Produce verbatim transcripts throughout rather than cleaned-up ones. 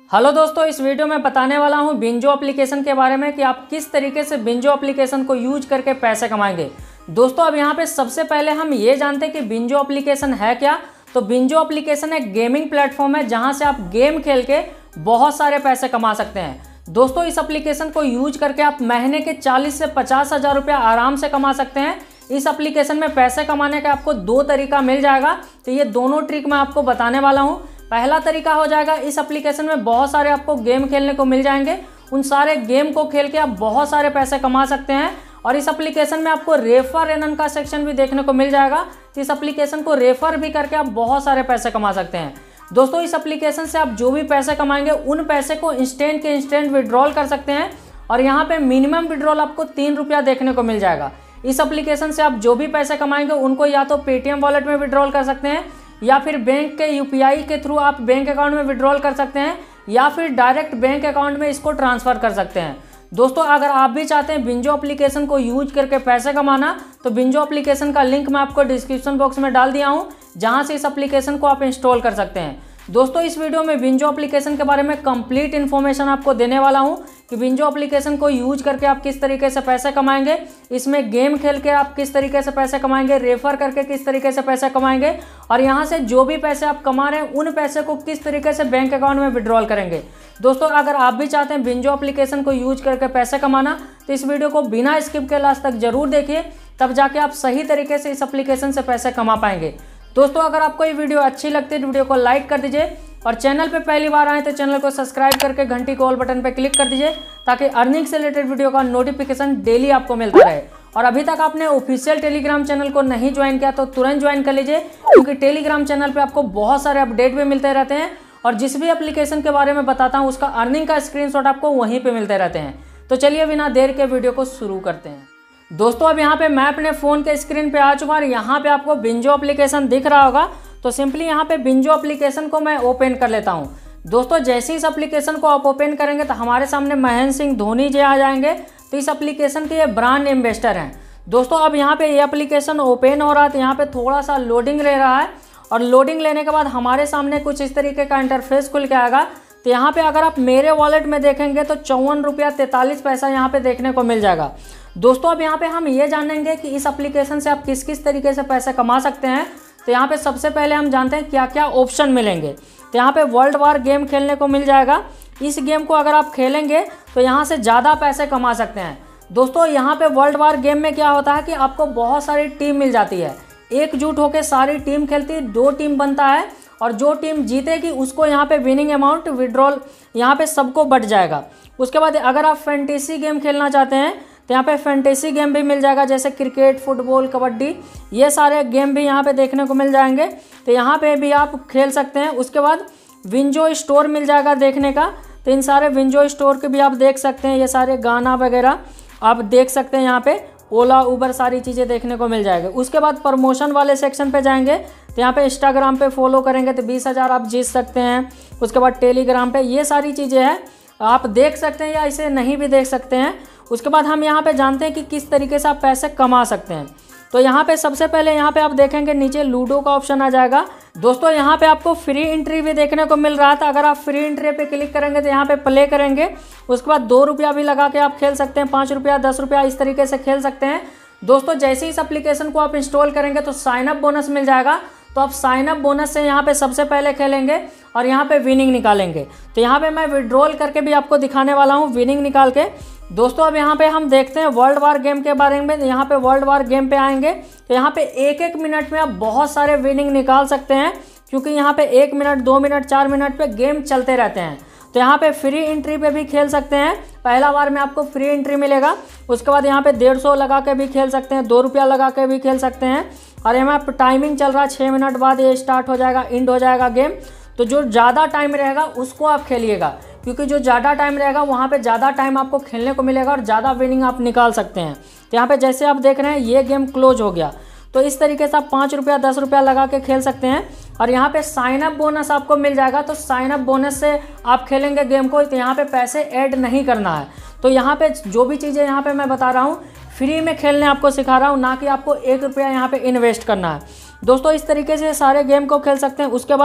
Hello दोस्तों, इस video में बताने वाला हूं बिंजो एप्लीकेशन के बारे में कि आप किस तरीके से बिंजो एप्लीकेशन को यूज करके पैसे कमाएंगे। दोस्तों अब यहां पे सबसे पहले हम ये जानते हैं कि बिंजो एप्लीकेशन है क्या। तो बिंजो एप्लीकेशन एक गेमिंग प्लेटफॉर्म है जहां से आप गेम खेल के बहुत सारे पैसे कमा सकते हैं। दोस्तों इस एप्लीकेशन को यूज करके आप महीने के चालीस से पचास हज़ार रुपया आराम से कमा सकते हैं। इस एप्लीकेशन में पैसे कमाने का आपको दो तरीका मिल जाएगा, तो ये दोनों ट्रिक मैं आपको बताने वाला हूँ। पहला तरीका हो जाएगा, इस एप्लीकेशन में बहुत सारे आपको गेम खेलने को मिल जाएंगे। उन सारे गेम को खेल के आप बहुत सारे पैसे कमा सकते हैं। और इस एप्लीकेशन में आपको रेफर एर्न का सेक्शन भी देखने को मिल जाएगा, तो इस एप्लीकेशन को रेफर भी करके आप बहुत सारे पैसे कमा सकते हैं। दोस्तों इस एप्लीकेशन से आप जो भी पैसे कमाएंगे उन पैसे को इंस्टेंट के इंस्टेंट विड्रॉल कर सकते हैं। और यहाँ पे मिनिमम विड्रॉल आपको तीन रुपया देखने को मिल जाएगा। इस एप्लीकेशन से आप जो भी पैसे कमाएंगे उनको या तो पेटीएम वॉलेट में विड्रॉल कर सकते हैं, या फिर बैंक के यूपीआई के थ्रू आप बैंक अकाउंट में विड्रॉल कर सकते हैं, या फिर डायरेक्ट बैंक अकाउंट में इसको ट्रांसफ़र कर सकते हैं। दोस्तों अगर आप भी चाहते हैं बिंजो एप्लीकेशन को यूज करके पैसे कमाना, तो बिंजो एप्लीकेशन का लिंक मैं आपको डिस्क्रिप्शन बॉक्स में डाल दिया हूँ, जहाँ से इस एप्लीकेशन को आप इंस्टॉल कर सकते हैं। दोस्तों इस वीडियो में बिंजो एप्लीकेशन के बारे में कंप्लीट इन्फॉर्मेशन आपको देने वाला हूं कि बिंजो एप्लीकेशन को यूज करके आप किस तरीके से पैसे कमाएंगे, इसमें गेम खेल के आप किस तरीके से पैसे कमाएंगे, रेफर करके किस तरीके से पैसे कमाएंगे, और यहां से जो भी पैसे आप कमा रहे हैं उन पैसे को किस तरीके से बैंक अकाउंट में विड्रॉल करेंगे। दोस्तों अगर आप भी चाहते हैं बिंजो एप्लीकेशन को यूज करके पैसे कमाना, तो इस वीडियो को बिना स्किप के लास्ट तक जरूर देखिए, तब जाके आप सही तरीके से इस एप्लीकेशन से पैसे कमा पाएंगे। दोस्तों अगर आपको ये वीडियो अच्छी लगती है तो वीडियो को लाइक कर दीजिए, और चैनल पे पहली बार आए तो चैनल को सब्सक्राइब करके घंटी को ऑल बटन पे क्लिक कर दीजिए, ताकि अर्निंग से रिलेटेड वीडियो का नोटिफिकेशन डेली आपको मिलता रहे। और अभी तक आपने ऑफिशियल टेलीग्राम चैनल को नहीं ज्वाइन किया तो तुरंत ज्वाइन कर लीजिए, क्योंकि टेलीग्राम चैनल पे आपको बहुत सारे अपडेट भी मिलते रहते हैं, और जिस भी एप्लीकेशन के बारे में बताता हूँ उसका अर्निंग का स्क्रीनशॉट आपको वहीं पर मिलते रहते हैं। तो चलिए बिना देर के वीडियो को शुरू करते हैं। दोस्तों अब यहाँ पे मैं अपने फ़ोन के स्क्रीन पे आ चुका हूँ, यहाँ पे आपको बिंजो एप्लीकेशन दिख रहा होगा। तो सिंपली यहाँ पे बिंजो एप्लीकेशन को मैं ओपन कर लेता हूँ। दोस्तों जैसे ही इस एप्लीकेशन को आप ओपन करेंगे तो हमारे सामने महेंद्र सिंह धोनी जी आ जाएंगे, तो इस एप्लीकेशन के ये ब्रांड एम्बेसडर हैं। दोस्तों अब यहाँ पे ये एप्लीकेशन ओपन हो रहा है, तो यहाँ पे थोड़ा सा लोडिंग ले रहा है, और लोडिंग लेने के बाद हमारे सामने कुछ इस तरीके का इंटरफेस खुल के आएगा। तो यहाँ पे अगर आप मेरे वॉलेट में देखेंगे तो चौवन रुपया तैंतालीस पैसा यहाँ पे देखने को मिल जाएगा। दोस्तों अब यहाँ पे हम ये जानेंगे कि इस एप्लीकेशन से आप किस किस तरीके से पैसे कमा सकते हैं। तो यहाँ पे सबसे पहले हम जानते हैं क्या क्या ऑप्शन मिलेंगे। तो यहाँ पे वर्ल्ड वार गेम खेलने को मिल जाएगा। इस गेम को अगर आप खेलेंगे तो यहाँ से ज़्यादा पैसे कमा सकते हैं। दोस्तों यहाँ पे वर्ल्ड वार गेम में क्या होता है कि आपको बहुत सारी टीम मिल जाती है, एकजुट होकर सारी टीम खेलती है, दो टीम बनता है, और जो टीम जीतेगी उसको यहाँ पे विनिंग अमाउंट विड्रॉल यहाँ पे सबको बढ़ जाएगा। उसके बाद अगर आप फैंटेसी गेम खेलना चाहते हैं तो यहाँ पे फैंटेसी गेम भी मिल जाएगा, जैसे क्रिकेट, फुटबॉल, कबड्डी, ये सारे गेम भी यहाँ पे देखने को मिल जाएंगे। तो यहाँ पे भी आप खेल सकते हैं। उसके बाद विंजो स्टोर मिल जाएगा देखने का, तो इन सारे विंजो स्टोर के भी आप देख सकते हैं, ये सारे गाना वगैरह आप देख सकते हैं। यहाँ पे ओला, उबर, सारी चीज़ें देखने को मिल जाएगी। उसके बाद प्रमोशन वाले सेक्शन पे जाएंगे, तो यहाँ पे इंस्टाग्राम पे फॉलो करेंगे तो बीस हज़ार आप जीत सकते हैं। उसके बाद टेलीग्राम पे ये सारी चीज़ें हैं, आप देख सकते हैं या इसे नहीं भी देख सकते हैं। उसके बाद हम यहाँ पे जानते हैं कि किस तरीके से आप पैसे कमा सकते हैं। तो यहाँ पे सबसे पहले यहाँ पे आप देखेंगे नीचे लूडो का ऑप्शन आ जाएगा। दोस्तों यहाँ पे आपको फ्री एंट्री भी देखने को मिल रहा था। अगर आप फ्री एंट्री पे क्लिक करेंगे तो यहाँ पे प्ले करेंगे, उसके बाद दो रुपया भी लगा के आप खेल सकते हैं, पाँच रुपया, दस रुपया, इस तरीके से खेल सकते हैं। दोस्तों जैसे ही इस एप्लीकेशन को आप इंस्टॉल करेंगे तो साइन अप बोनस मिल जाएगा। तो आप साइन अप बोनस से यहाँ पे सबसे पहले खेलेंगे और यहाँ पे विनिंग निकालेंगे। तो यहाँ पे मैं विड्रॉल करके भी आपको दिखाने वाला हूँ विनिंग निकाल के। दोस्तों अब यहाँ पे हम देखते हैं वर्ल्ड वार गेम के बारे में। यहाँ पे वर्ल्ड वार गेम पे आएंगे तो यहाँ पे एक एक मिनट में आप बहुत सारे विनिंग निकाल सकते हैं, क्योंकि यहाँ पे एक मिनट, दो मिनट, चार मिनट पे गेम चलते रहते हैं। तो यहाँ पे फ्री एंट्री पे भी खेल सकते हैं, पहला बार में आपको फ्री एंट्री मिलेगा। उसके बाद यहाँ पे डेढ़ सौ लगा के भी खेल सकते हैं, दो रुपया लगा के भी खेल सकते हैं, और यहाँ पे टाइमिंग चल रहा है, छः मिनट बाद ये स्टार्ट हो जाएगा, एंड हो जाएगा गेम। तो जो ज़्यादा टाइम रहेगा उसको आप खेलिएगा, क्योंकि जो ज़्यादा टाइम रहेगा वहाँ पे ज़्यादा टाइम आपको खेलने को मिलेगा और ज़्यादा विनिंग आप निकाल सकते हैं। तो यहाँ पे जैसे आप देख रहे हैं ये गेम क्लोज हो गया, तो इस तरीके से आप पाँच रुपया, दस रुपया लगा के खेल सकते हैं। और यहाँ पे साइन अप बोनस आपको मिल जाएगा। तो साइन अप बोनस से आप खेलेंगे गेम को, तो यहाँ पे पैसे ऐड नहीं करना है। तो यहाँ पे जो भी चीज़ें यहाँ पे मैं बता रहा हूँ फ्री में खेलने आपको सिखा रहा हूँ, ना कि आपको एक रुपया यहाँ पे इन्वेस्ट करना है। दोस्तों इस तरीके से सारे गेम को खेल सकते हैं। उसके बाद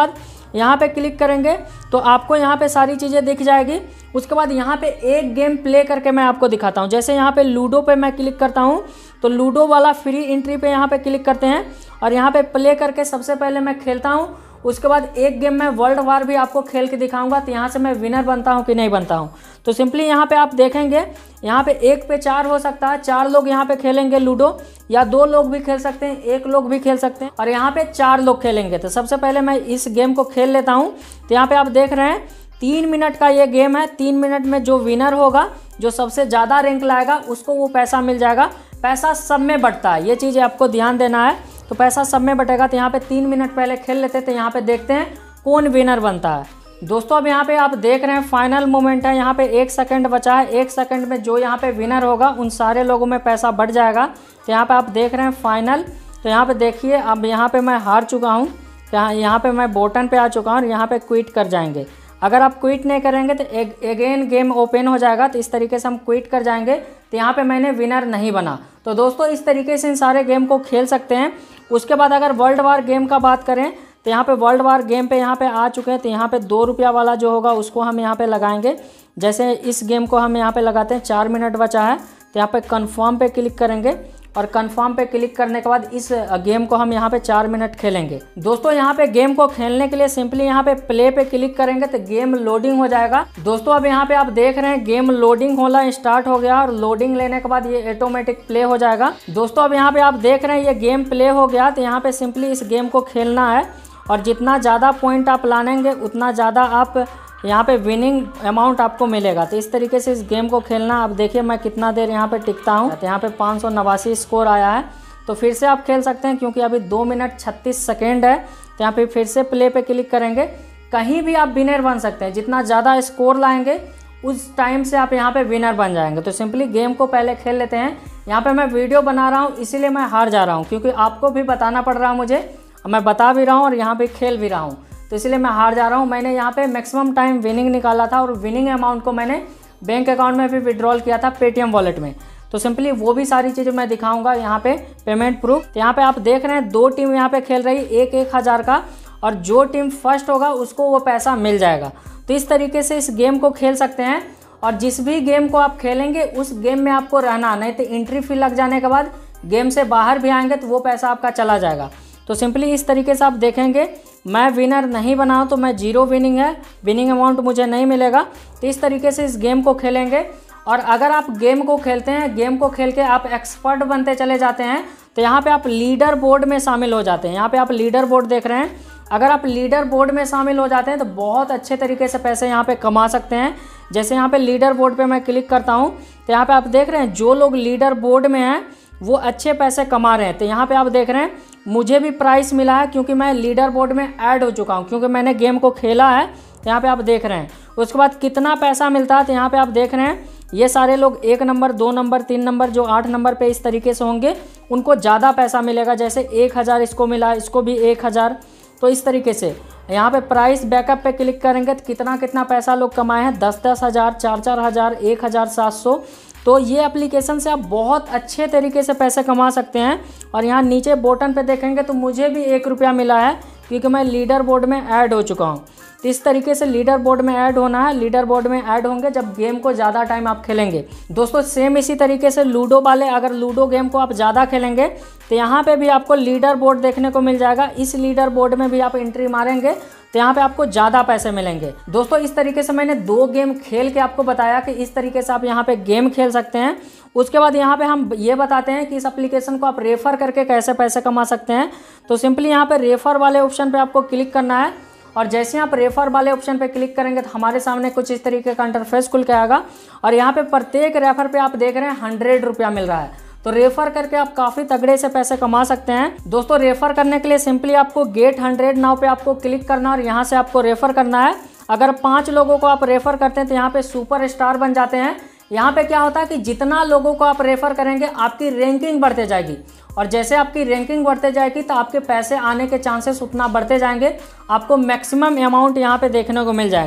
यहाँ पे क्लिक करेंगे तो आपको यहाँ पे सारी चीज़ें दिख जाएगी। उसके बाद यहाँ पे एक गेम प्ले करके मैं आपको दिखाता हूँ। जैसे यहाँ पे लूडो पे मैं क्लिक करता हूँ तो लूडो वाला फ्री एंट्री पे यहाँ पे क्लिक करते हैं और यहाँ पे प्ले करके सबसे पहले मैं खेलता हूँ। उसके बाद एक गेम मैं वर्ल्ड वार भी आपको खेल के दिखाऊंगा, तो यहाँ से मैं विनर बनता हूँ कि नहीं बनता हूँ। तो सिंपली यहाँ पे आप देखेंगे, यहाँ पे एक पे चार हो सकता है, चार लोग यहाँ पे खेलेंगे लूडो, या दो लोग भी खेल सकते हैं, एक लोग भी खेल सकते हैं, और यहाँ पे चार लोग खेलेंगे। तो सबसे पहले मैं इस गेम को खेल लेता हूँ। तो यहाँ पे आप देख रहे हैं तीन मिनट का ये गेम है। तीन मिनट में जो विनर होगा, जो सबसे ज़्यादा रैंक लाएगा, उसको वो पैसा मिल जाएगा। पैसा सब में बंटता है, ये चीज़ें आपको ध्यान देना है। तो पैसा सब में बटेगा। तो यहाँ पे तीन मिनट पहले खेल लेते, तो यहाँ पे देखते हैं कौन विनर बनता है। दोस्तों अब यहाँ पे आप देख रहे हैं फाइनल मोमेंट है, यहाँ पे एक सेकंड बचा है। एक सेकंड में जो यहाँ पे विनर होगा उन सारे लोगों में पैसा बढ़ जाएगा। तो यहाँ पे आप देख रहे हैं फाइनल। तो यहाँ पे देखिए अब यहाँ पे मैं हार चुका हूँ। यहाँ यहाँ पे मैं बटन पे आ चुका हूँ और यहाँ पे क्विट कर जाएंगे। अगर आप क्विट नहीं करेंगे तो एक अगेन गेम ओपन हो जाएगा। तो इस तरीके से हम क्विट कर जाएंगे। तो यहाँ पे मैंने विनर नहीं बना। तो दोस्तों इस तरीके से इन सारे गेम को खेल सकते हैं। उसके बाद अगर वर्ल्ड वार गेम का बात करें तो यहाँ पे वर्ल्ड वार गेम पे यहाँ पे आ चुके हैं। तो यहाँ पे दो रुपया वाला जो होगा उसको हम यहाँ पे लगाएंगे। जैसे इस गेम को हम यहाँ पे लगाते हैं, चार मिनट बचा है। तो यहाँ पे कन्फर्म पे क्लिक करेंगे और कन्फर्म पे क्लिक करने के बाद इस गेम को हम यहाँ पे चार मिनट खेलेंगे। दोस्तों यहाँ पे गेम को खेलने के लिए सिंपली यहाँ पे प्ले पे क्लिक करेंगे तो गेम लोडिंग हो जाएगा। दोस्तों अब यहाँ पे आप देख रहे हैं गेम लोडिंग होना स्टार्ट हो गया और लोडिंग लेने के बाद ये ऑटोमेटिक प्ले हो जाएगा। दोस्तों अब यहाँ पे आप देख रहे हैं ये गेम प्ले हो गया। तो यहाँ पे सिंपली इस गेम को खेलना है और जितना ज़्यादा पॉइंट आप लानेंगे उतना ज़्यादा आप यहाँ पे विनिंग अमाउंट आपको मिलेगा। तो इस तरीके से इस गेम को खेलना। अब देखिए मैं कितना देर यहाँ पे टिकता हूँ। तो यहाँ पे पाँच सौ नवासी स्कोर आया है। तो फिर से आप खेल सकते हैं क्योंकि अभी दो मिनट छत्तीस सेकेंड है। तो यहाँ पे फिर से प्ले पे क्लिक करेंगे। कहीं भी आप विनर बन सकते हैं, जितना ज़्यादा स्कोर लाएंगे उस टाइम से आप यहाँ पे विनर बन जाएंगे। तो सिंपली गेम को पहले खेल लेते हैं। यहाँ पे मैं वीडियो बना रहा हूँ इसीलिए मैं हार जा रहा हूँ, क्योंकि आपको भी बताना पड़ रहा है मुझे, मैं बता भी रहा हूँ और यहाँ पे खेल भी रहा हूँ, तो इसलिए मैं हार जा रहा हूँ। मैंने यहाँ पे मैक्सिमम टाइम विनिंग निकाला था और विनिंग अमाउंट को मैंने बैंक अकाउंट में भी विड्रॉल किया था पेटीएम वॉलेट में। तो सिंपली वो भी सारी चीज़ें मैं दिखाऊंगा यहाँ पे पेमेंट प्रूफ। तो यहाँ पे आप देख रहे हैं दो टीम यहाँ पे खेल रही, एक एक हज़ार का, और जो टीम फर्स्ट होगा उसको वो पैसा मिल जाएगा। तो इस तरीके से इस गेम को खेल सकते हैं। और जिस भी गेम को आप खेलेंगे उस गेम में आपको रहना, नहीं तो एंट्री फी लग जाने के बाद गेम से बाहर भी आएंगे तो वो पैसा आपका चला जाएगा। तो सिंपली इस तरीके से आप देखेंगे मैं विनर नहीं बना हूं तो मैं जीरो विनिंग है, विनिंग अमाउंट मुझे नहीं मिलेगा। तो इस तरीके से इस गेम को खेलेंगे। और अगर आप गेम को खेलते हैं, गेम को खेल के आप एक्सपर्ट बनते चले जाते हैं, तो यहाँ पे आप लीडर बोर्ड में शामिल हो जाते हैं। यहाँ पे आप लीडर बोर्ड देख रहे हैं। अगर आप लीडर बोर्ड में शामिल हो जाते हैं तो बहुत अच्छे तरीके से पैसे यहाँ पे कमा सकते हैं। जैसे यहाँ पे लीडर बोर्ड पे मैं क्लिक करता हूँ तो यहाँ पे आप देख रहे हैं जो लोग लीडर बोर्ड में हैं वो अच्छे पैसे कमा रहे हैं। तो यहाँ पे आप देख रहे हैं मुझे भी प्राइस मिला है क्योंकि मैं लीडर बोर्ड में ऐड हो चुका हूँ, क्योंकि मैंने गेम को खेला है। तो यहाँ पे आप देख रहे हैं उसके बाद कितना पैसा मिलता है। तो यहाँ पे आप देख रहे हैं ये सारे लोग एक नंबर, दो नंबर, तीन नंबर, जो आठ नंबर पे इस तरीके से होंगे उनको ज़्यादा पैसा मिलेगा। जैसे एक हज़ार इसको मिला, इसको भी एक हज़ार। तो इस तरीके से यहाँ पे प्राइस बैकअप पे क्लिक करेंगे तो कितना कितना पैसा लोग कमाए हैं, दस दस हज़ार, चार चार हज़ार, एक हज़ार सात सौ। तो ये एप्लीकेशन से आप बहुत अच्छे तरीके से पैसे कमा सकते हैं। और यहाँ नीचे बटन पे देखेंगे तो मुझे भी एक रुपया मिला है क्योंकि मैं लीडर बोर्ड में ऐड हो चुका हूँ। तो इस तरीके से लीडर बोर्ड में ऐड होना है। लीडर बोर्ड में ऐड होंगे जब गेम को ज़्यादा टाइम आप खेलेंगे। दोस्तों सेम इसी तरीके से लूडो वाले, अगर लूडो गेम को आप ज़्यादा खेलेंगे तो यहाँ पे भी आपको लीडर बोर्ड देखने को मिल जाएगा। इस लीडर बोर्ड में भी आप एंट्री मारेंगे तो यहाँ पे आपको ज़्यादा पैसे मिलेंगे। दोस्तों इस तरीके से मैंने दो गेम खेल के आपको बताया कि इस तरीके से आप यहाँ पे गेम खेल सकते हैं। उसके बाद यहाँ पे हम ये बताते हैं कि इस एप्लीकेशन को आप रेफर करके कैसे पैसे कमा सकते हैं। तो सिंपली यहाँ पे रेफर वाले ऑप्शन पे आपको क्लिक करना है और जैसे आप रेफर वाले ऑप्शन पे क्लिक करेंगे तो हमारे सामने कुछ इस तरीके का इंटरफेस खुल के आएगा। और यहाँ पे प्रत्येक रेफर पे आप देख रहे हैं हंड्रेड रुपया मिल रहा है। तो रेफर करके आप काफ़ी तगड़े से पैसे कमा सकते हैं। दोस्तों रेफर करने के लिए सिंपली आपको गेट हंड्रेड नाउ पे आपको क्लिक करना और यहाँ से आपको रेफर करना है। अगर पाँच लोगों को आप रेफर करते हैं तो यहाँ पे सुपर स्टार बन जाते हैं। यहाँ पे क्या होता है कि जितना लोगों को आप रेफर करेंगे आपकी रैंकिंग बढ़ते जाएगी, और जैसे आपकी रैंकिंग बढ़ते जाएगी तो आपके पैसे आने के चांसेस उतना बढ़ते जाएंगे। आपको मैक्सिमम अमाउंट यहाँ पे देखने को मिल जाएंगे।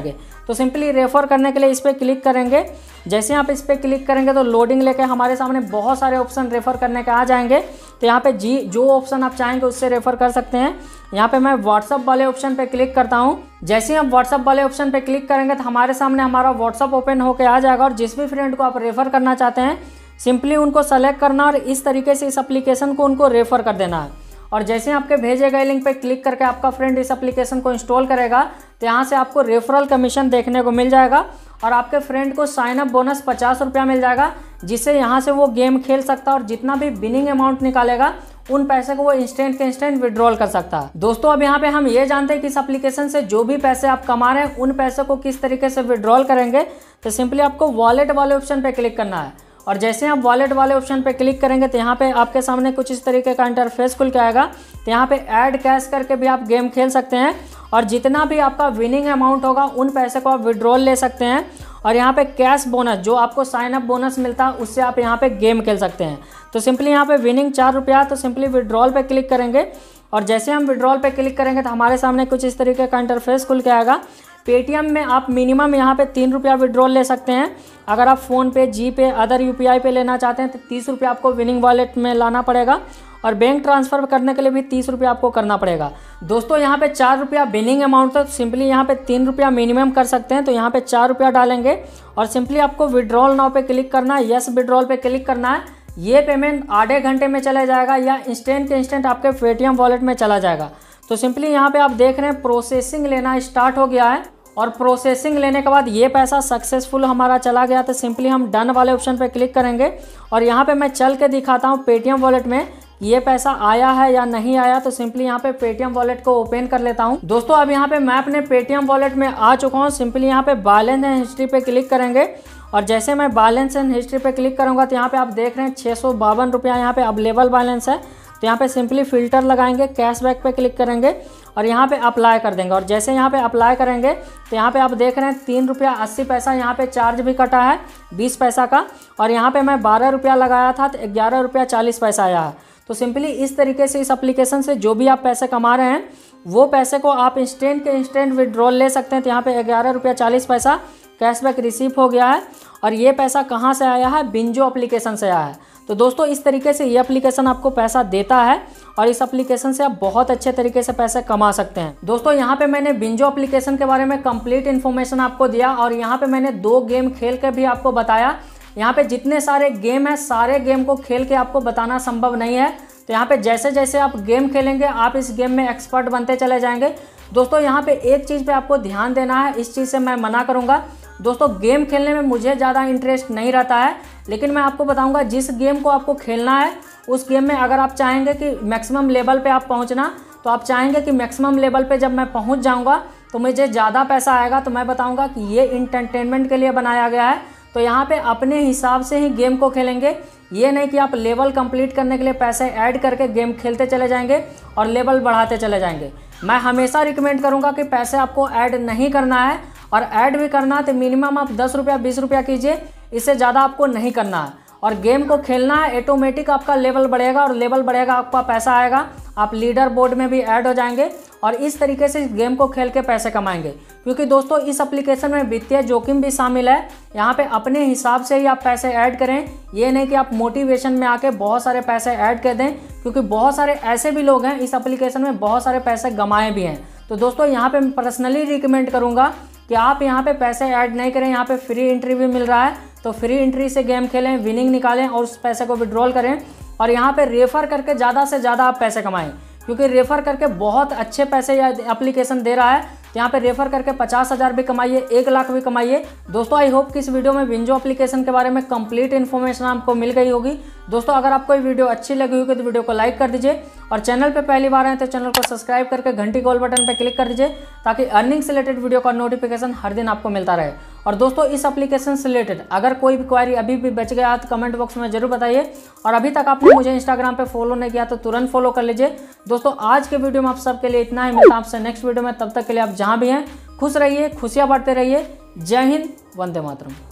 तो सिंपली रेफ़र करने के लिए इस पर क्लिक करेंगे। जैसे आप इस पर क्लिक करेंगे तो लोडिंग लेके हमारे सामने बहुत सारे ऑप्शन रेफ़र करने के आ जाएंगे। तो यहाँ पे जी जो ऑप्शन आप चाहेंगे उससे रेफ़र कर सकते हैं। यहाँ पे मैं व्हाट्सअप वाले ऑप्शन पे क्लिक करता हूँ। जैसे ही आप व्हाट्सअप वाले ऑप्शन पे क्लिक करेंगे तो हमारे सामने हमारा व्हाट्सअप ओपन होकर आ जाएगा और जिस भी फ्रेंड को आप रेफ़र करना चाहते हैं सिंपली उनको सेलेक्ट करना और इस तरीके से इस एप्लीकेशन को उनको रेफ़र कर देना है। और जैसे आपके भेजे गए लिंक पे क्लिक करके आपका फ्रेंड इस एप्लीकेशन को इंस्टॉल करेगा तो यहाँ से आपको रेफरल कमीशन देखने को मिल जाएगा और आपके फ्रेंड को साइन अप बोनस पचास रुपया मिल जाएगा, जिससे यहाँ से वो गेम खेल सकता है और जितना भी विनिंग अमाउंट निकालेगा उन पैसे को वो इंस्टेंट के इंस्टेंट विड्रॉल कर सकता है। दोस्तों अब यहाँ पे हम ये जानते हैं कि इस एप्लीकेशन से जो भी पैसे आप कमा रहे हैं उन पैसे को किस तरीके से विड्रॉल करेंगे। तो सिंपली आपको वॉलेट वाले ऑप्शन पे क्लिक करना है और जैसे आप वॉलेट वाले ऑप्शन पे क्लिक करेंगे तो यहाँ पे आपके सामने कुछ इस तरीके का इंटरफेस खुल के आएगा। तो यहाँ पे ऐड कैश करके भी आप गेम खेल सकते हैं और जितना भी आपका विनिंग अमाउंट होगा उन पैसे को आप विड्रॉल ले सकते हैं। और यहाँ पे कैश बोनस जो आपको साइन अप बोनस मिलता है उससे आप यहाँ पे गेम खेल सकते हैं। तो सिंपली यहाँ पे विनिंग चार रुपया, तो सिंपली विड्रॉल पे क्लिक करेंगे और जैसे हम विड्रॉल पे क्लिक करेंगे तो हमारे सामने कुछ इस तरीके का इंटरफेस खुल के आएगा। पेटीएम में आप मिनिमम यहाँ पे तीन रुपया विड्रॉल ले सकते हैं। अगर आप फ़ोन पे, जी पे, अदर यूपीआई पे लेना चाहते हैं तो तीस रुपया आपको विनिंग वॉलेट में लाना पड़ेगा और बैंक ट्रांसफ़र करने के लिए भी तीस रुपया आपको करना पड़ेगा। दोस्तों यहाँ पे चार रुपया विनिंग अमाउंट, तो सिंपली यहाँ पे तीन रुपया मिनिमम कर सकते हैं। तो यहाँ पे चार रुपया डालेंगे और सिंपली आपको विड्रॉल नाउ पे क्लिक करना है, यस विड्रॉल पे क्लिक करना है। ये पेमेंट आधे घंटे में चला जाएगा या इंस्टेंट के इंस्टेंट आपके पेटीएम वॉलेट में चला जाएगा। तो सिंपली यहाँ पे आप देख रहे हैं प्रोसेसिंग लेना स्टार्ट हो गया है और प्रोसेसिंग लेने के बाद ये पैसा सक्सेसफुल हमारा चला गया। तो सिंपली हम डन वाले ऑप्शन पे क्लिक करेंगे और यहाँ पे मैं चल के दिखाता हूँ पेटीएम वॉलेट में ये पैसा आया है या नहीं आया। तो सिंपली यहाँ पे पेटीएम वॉलेट को ओपन कर लेता हूँ। दोस्तों अब यहाँ पे मैं अपने पेटीएम वॉलेट में आ चुका हूँ। सिंपली यहाँ पे बैलेंस एंड हिस्ट्री पे क्लिक करेंगे और जैसे मैं बैलेंस एंड हिस्ट्री पे क्लिक करूँगा तो यहाँ पे आप देख रहे हैं छः सौ बावन रुपया यहाँ पे अवेलेबल बैलेंस है। तो यहाँ पे सिंपली फ़िल्टर लगाएंगे, कैशबैक पे क्लिक करेंगे और यहाँ पे अप्लाई कर देंगे और जैसे यहाँ पे अप्लाई करेंगे तो यहाँ पे आप देख रहे हैं तीन रुपया अस्सी पैसा यहाँ पे चार्ज भी कटा है बीस पैसा का और यहाँ पे मैं बारह रुपया लगाया था तो ग्यारह रुपया चालीस पैसा आया है। तो सिंपली इस तरीके से इस एप्लीकेशन से जो भी आप पैसे कमा रहे हैं वो पैसे को आप इंस्टेंट के इंस्टेंट विड्रॉल ले सकते हैं। तो यहाँ पे ग्यारह रुपया चालीस पैसा कैशबैक रिसीव हो गया है और ये पैसा कहाँ से आया है, बिंजो एप्लीकेशन से आया है। तो दोस्तों इस तरीके से ये एप्लीकेशन आपको पैसा देता है और इस एप्लीकेशन से आप बहुत अच्छे तरीके से पैसे कमा सकते हैं। दोस्तों यहाँ पे मैंने बिंजो एप्लीकेशन के बारे में कंप्लीट इन्फॉर्मेशन आपको दिया और यहाँ पे मैंने दो गेम खेल के भी आपको बताया। यहाँ पे जितने सारे गेम है सारे गेम को खेल के आपको बताना संभव नहीं है। तो यहाँ पे जैसे जैसे आप गेम खेलेंगे आप इस गेम में एक्सपर्ट बनते चले जाएंगे। दोस्तों यहाँ पे एक चीज़ पे आपको ध्यान देना है, इस चीज़ से मैं मना करूँगा। दोस्तों गेम खेलने में मुझे ज़्यादा इंटरेस्ट नहीं रहता है, लेकिन मैं आपको बताऊंगा जिस गेम को आपको खेलना है उस गेम में अगर आप चाहेंगे कि मैक्सिमम लेवल पे आप पहुंचना, तो आप चाहेंगे कि मैक्सिमम लेवल पे जब मैं पहुंच जाऊंगा तो मुझे ज़्यादा पैसा आएगा। तो मैं बताऊंगा कि ये इंटरटेनमेंट के लिए बनाया गया है। तो यहाँ पे अपने हिसाब से ही गेम को खेलेंगे, ये नहीं कि आप लेवल कंप्लीट करने के लिए पैसे ऐड करके गेम खेलते चले जाएंगे और लेवल बढ़ाते चले जाएंगे। मैं हमेशा रिकमेंड करूँगा कि पैसे आपको ऐड नहीं करना है और ऐड भी करना है तो मिनिमम आप दस रुपया बीस रुपया कीजिए, इससे ज़्यादा आपको नहीं करना है। और गेम को खेलना है, ऑटोमेटिक आपका लेवल बढ़ेगा और लेवल बढ़ेगा आपका पैसा आएगा, आप लीडर बोर्ड में भी ऐड हो जाएंगे और इस तरीके से इस गेम को खेल के पैसे कमाएंगे। क्योंकि दोस्तों इस एप्लीकेशन में वित्तीय जोखिम भी शामिल है। यहाँ पे अपने हिसाब से ही आप पैसे ऐड करें, ये नहीं कि आप मोटिवेशन में आके बहुत सारे पैसे ऐड कर दें, क्योंकि बहुत सारे ऐसे भी लोग हैं इस एप्लीकेशन में बहुत सारे पैसे कमाए भी हैं। तो दोस्तों यहाँ पे मैं पर्सनली रिकमेंड करूँगा कि आप यहाँ पे पैसे ऐड नहीं करें। यहाँ पे फ्री एंट्री भी मिल रहा है, तो फ्री एंट्री से गेम खेलें, विनिंग निकालें और उस पैसे को विड्रॉल करें और यहाँ पे रेफर करके ज़्यादा से ज़्यादा आप पैसे कमाएं, क्योंकि रेफर करके बहुत अच्छे पैसे यह एप्लीकेशन दे रहा है। यहाँ पे रेफर करके पचास हज़ार भी कमाइए, एक लाख भी कमाइए। दोस्तों आई होप कि इस वीडियो में बिंजो एप्लीकेशन के बारे में कंप्लीट इन्फॉर्मेशन आपको मिल गई होगी। दोस्तों अगर आपको ये वीडियो अच्छी लगी होगी तो वीडियो को लाइक कर दीजिए और चैनल पे पहली बार आए तो चैनल को सब्सक्राइब करके घंटी कॉल बटन पे क्लिक कर दीजिए, ताकि अर्निंग से रिलेटेड वीडियो का नोटिफिकेशन हर दिन आपको मिलता रहे। और दोस्तों इस एप्लीकेशन से रिलेटेड अगर कोई भी क्वारी अभी भी बच गया तो कमेंट बॉक्स में जरूर बताइए और अभी तक आपने मुझे इंस्टाग्राम पे फॉलो नहीं किया तो तुरंत फॉलो कर लीजिए। दोस्तों आज के वीडियो में आप सबके लिए इतना ही, मिलता आपसे नेक्स्ट वीडियो में। तब तक के लिए आप जहाँ भी हैं खुश रहिए, खुशियाँ बांटते रहिए। जय हिंद, वंदे मातरम।